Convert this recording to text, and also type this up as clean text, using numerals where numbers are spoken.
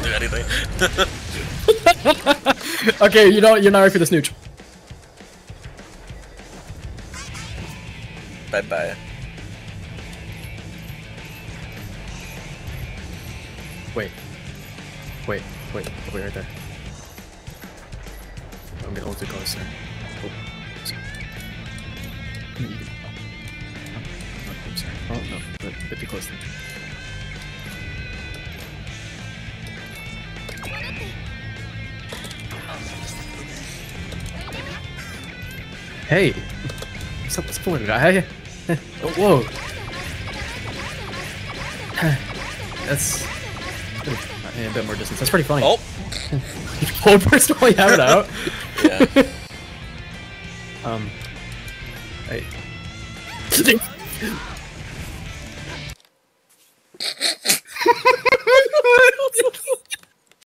do anything. Okay, you're not ready for the snooch. Bye bye. Wait right there. I'm getting a little too close there. Oh, sorry. I'm sorry. Oh no, a bit too close there. Hey! What's up, guy? Oh, whoa! That's... a bit more distance. That's pretty funny. Oh! Hold first while you have it out. Yeah. Hey.